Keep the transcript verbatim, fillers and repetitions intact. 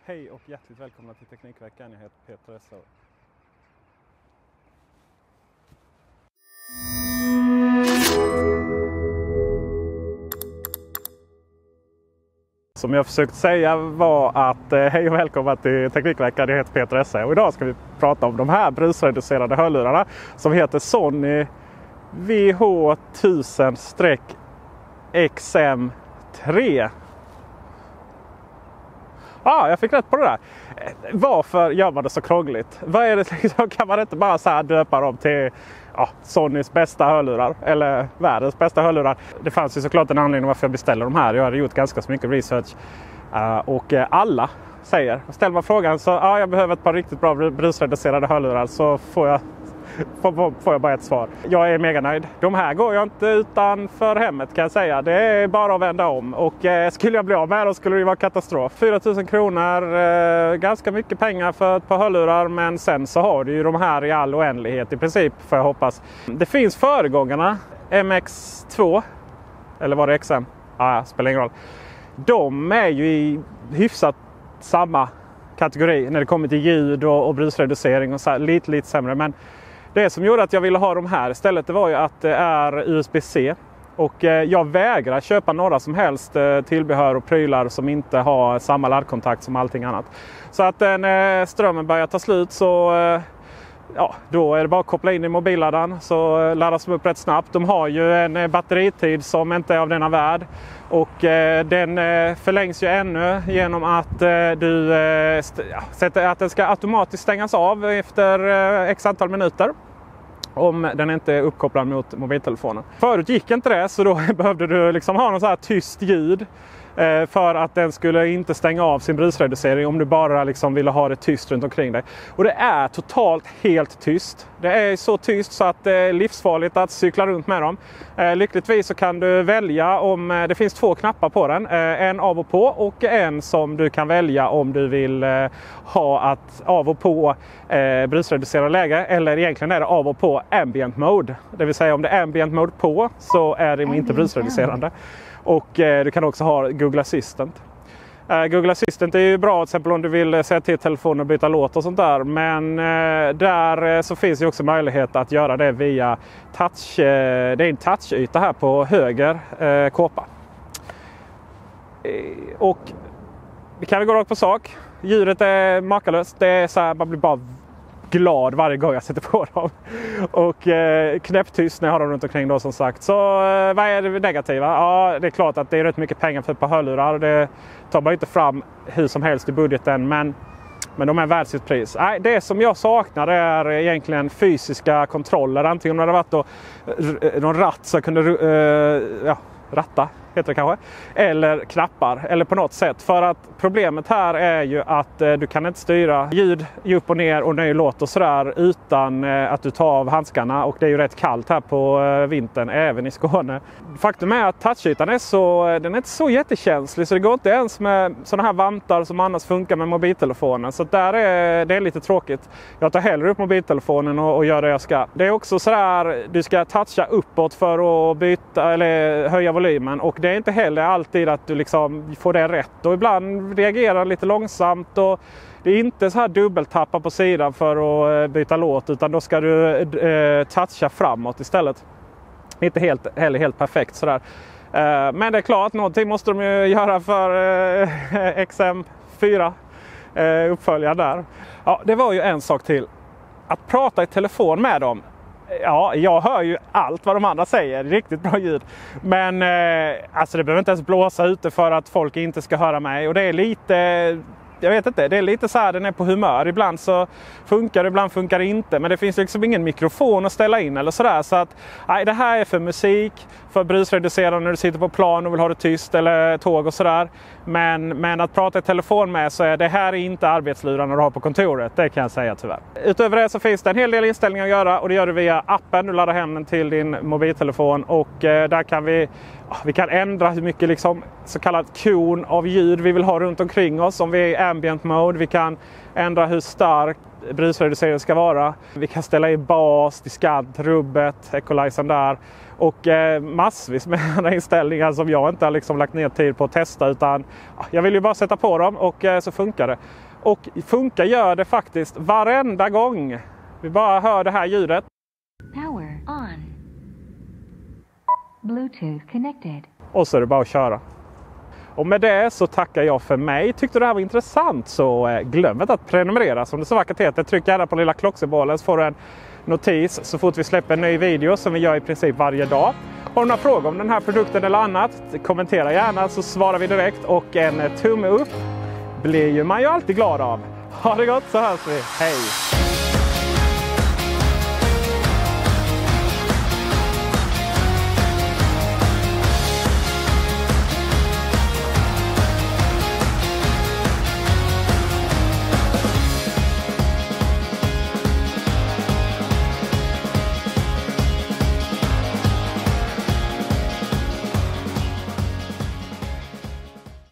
Hej och hjärtligt välkomna till Teknikveckan. Jag heter Peter Essa. Som jag försökt säga var att eh, hej och välkomna till Teknikveckan. Jag heter Peter Essa och idag ska vi prata om de här brusreducerade hörlurarna som heter Sony V H tusen X M tre. Ja, ah, jag fick rätt på det där. Varför gör man det så krångligt? Vad är det liksom, kan man inte bara så här döpa dem till ja, Sonys bästa hörlurar eller världens bästa hörlurar? Det fanns ju såklart en anledning varför jag beställer de här. Jag hade gjort ganska så mycket research uh, och uh, alla säger, ställer man frågan så ja, ah, jag behöver ett par riktigt bra brusreducerade hörlurar, så får jag Får, får jag bara ett svar. Jag är mega nöjd. De här går jag inte utanför hemmet, kan jag säga. Det är bara att vända om. Och eh, skulle jag bli av med då skulle det vara katastrof. fyra tusen kronor, eh, ganska mycket pengar för ett par hörlurar. Men sen så har du ju de här i all oändlighet i princip, får jag hoppas. Det finns föregångarna. M X två. Eller var det X M? Ah, spelar ingen roll. De är ju i hyfsat samma kategori när det kommer till ljud och, och brusreducering och så här, lite, lite sämre. Men det som gjorde att jag ville ha de här istället, det var ju att det är U S B C. Och eh, jag vägrar köpa några som helst eh, tillbehör och prylar som inte har samma laddkontakt som allting annat. Så att när eh, strömmen börjar ta slut så eh, ja, då är det bara att koppla in i mobilladdaren så eh, laddas de upp rätt snabbt. De har ju en eh, batteritid som inte är av denna värld. Och eh, den eh, förlängs ju ännu genom att eh, du eh, st- ja, sätter att den ska automatiskt stängas av efter eh, x antal minuter. Om den inte är uppkopplad mot mobiltelefonen. Förut gick inte det, så då behövde du liksom ha någon så här tyst ljud. Eh, för att den skulle inte stänga av sin brusreducering om du bara liksom ville ha det tyst runt omkring dig. Och det är totalt helt tyst. Det är så tyst så att det är livsfarligt att cykla runt med dem. Eh, lyckligtvis så kan du välja om eh, det finns två knappar på den. Eh, en av och på och en som du kan välja om du vill eh, ha att av och på eh, brusreducera läge. Eller egentligen är det av och på ambient mode. Det vill säga om det är ambient mode på så är det inte brusreducerande. Och eh, du kan också ha Google Assistant. Eh, Google Assistant är ju bra till exempel om du vill säga till telefonen och byta låt och sånt där. Men eh, där eh, så finns ju också möjlighet att göra det via touch. Eh, det är en touchyta här på höger eh, kåpa. Eh, och vi kan vi gå rakt på sak. Ljudet är makalöst. Det är så här, man blir bara glad varje gång jag sätter på dem. Och eh, knäpptyst när jag har dem runt omkring då, som sagt. Så eh, vad är det negativa? Ja, det är klart att det är rätt mycket pengar för ett par hörlurar. Det tar man inte fram hur som helst i budgeten, men, men de är värd sitt pris. Nej, det som jag saknar är egentligen fysiska kontroller. Antingen om det hade varit då, r- någon ratt så jag kunde uh, ja, ratta. Heter det kanske. Eller knappar. Eller på något sätt. För att problemet här är ju att eh, du kan inte styra ljud upp och ner och ny låt och sådär utan eh, att du tar av handskarna. Och det är ju rätt kallt här på eh, vintern, även i Skåne. Faktum är att touchytan är så, den är inte så jättekänslig, så det går inte ens med sådana här vantar som annars funkar med mobiltelefonen. Så där är det är lite tråkigt. Jag tar hellre upp mobiltelefonen och, och gör det jag ska. Det är också sådär, du ska toucha uppåt för att byta eller höja volymen, och det är inte heller alltid att du liksom får det rätt. Och ibland reagerar lite långsamt och det är inte så här dubbeltappa på sidan för att byta låt, utan då ska du eh, toucha framåt istället. Inte helt, heller helt perfekt sådär. Eh, men det är klart, någonting måste de ju göra för eh, X M fyra eh, uppföljaren där. Ja, det var ju en sak till. Att prata i telefon med dem. Ja, jag hör ju allt vad de andra säger. Riktigt bra ljud. Men eh, alltså det behöver inte ens blåsa ute för att folk inte ska höra mig. Och det är lite... Jag vet inte, det är lite så här, den är på humör. Ibland så funkar det, ibland funkar det inte. Men det finns liksom ingen mikrofon att ställa in eller sådär. Så att, nej, det här är för musik, för brusreducerande när du sitter på plan och vill ha det tyst eller tåg och sådär. Men, men att prata i telefon med så är det här är inte arbetslurar när du har på kontoret. Det kan jag säga tyvärr. Utöver det så finns det en hel del inställningar att göra. Och det gör du via appen. Du laddar hem den till din mobiltelefon. Och eh, där kan vi... Vi kan ändra hur mycket liksom, så kallat kon av ljud vi vill ha runt omkring oss. Om vi är ambient mode. Vi kan ändra hur stark brusreduceringen ska vara. Vi kan ställa in bas, diskant, rubbet, equalizern där. Och eh, massvis med andra inställningar som jag inte har liksom lagt ner tid på att testa. Utan ja, jag vill ju bara sätta på dem och eh, så funkar det. Och funkar gör det faktiskt varenda gång. Vi bara hör det här ljudet. Power on. Bluetooth connected. Och så är det bara att köra. Och med det så tackar jag för mig. Tyckte det här var intressant så eh, glöm inte att prenumerera. Som det så vackert heter, tryck gärna på lilla klocksymbolen så får du en notis så fort vi släpper en ny video som vi gör i princip varje dag. Har du några frågor om den här produkten eller annat, kommentera gärna så svarar vi direkt. Och en tumme upp blir ju man ju alltid glad av. Ha det gott så hörs vi. Hej!